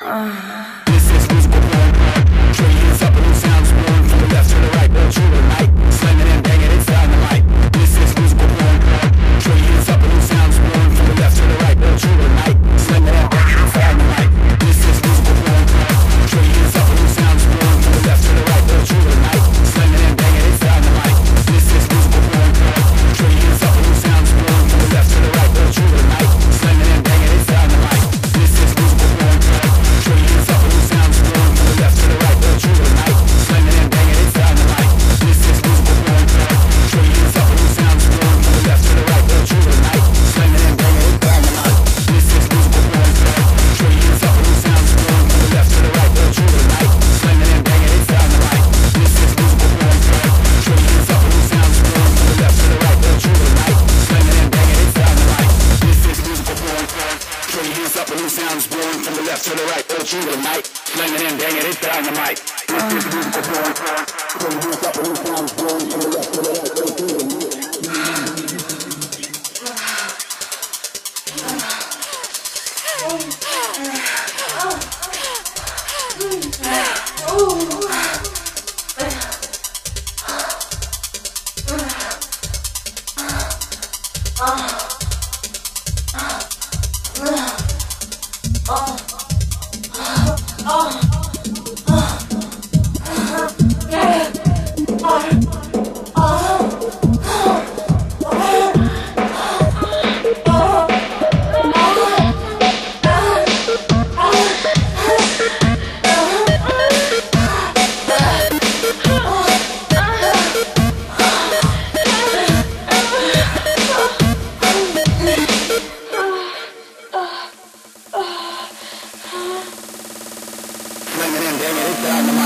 This is musical porn. Throw your hands up and new sounds born from the left to the right, all through the night. Slinging and banging it down the mic. This is musical porn. Throw your hands up and new sounds born from the left to the right, all through the night. Slinging and banging it down the mic. This is musical porn. Throw your hands up and new sounds born from the left to the right, all through the night. Slinging and banging it down the mic. This is musical porn. Throw your hands up and new sounds born from the left to the right, all through the night. Slinging and banging it down the mic. This is musical porn. Throw your hands up and new sounds born from the left to the right, all through the night. Slinging and banging it down the mic. This is musical porn. Throw your hands up and new sounds born from the left to the right, all through the night. Slinging and banging it down the mic. This is musical porn. Throw your hands up and new sounds born from the left to the right, all through the night. Slinging and banging it down the mic. This is musical porn. Throw your hands up and new sounds born from the left to the right, all through the night. Slinging and banging it down the mic. This is musical porn. Throw your hands up and new sounds born from the left to the right, all through the night. Slinging and banging it down the mic. This is musical porn. Throw your hands up and new sounds born from the left to the right, all through the night. Slinging and banging it down the mic.